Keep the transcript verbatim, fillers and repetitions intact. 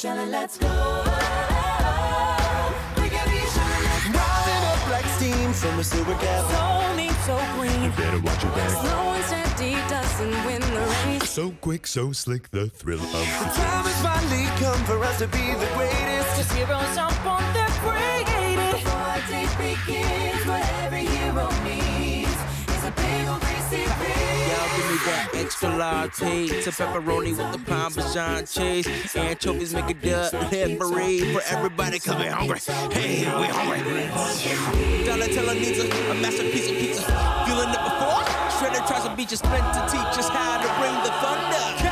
Shelly, let's go. We can be Shelly, let's go. Rising up like steam from a silver cap. So neat, so green. You better watch your back. Slow and steady doesn't win the race. So quick, so slick, the thrill of the The time has finally come for us to be the greatest. Just heroes jump on their created. Before our day begins, what every hero needs is a big old greasy pig. Y'all give me that extra latte to pepperoni with the Parmesan cheese. Anchovies make a dub, head parade for everybody cause we hungry. Hey, we hungry. Donatella needs a, a masterpiece of pizza. Feeling it before? Shredder tries to beat you, spent to teach us how to bring the thunder.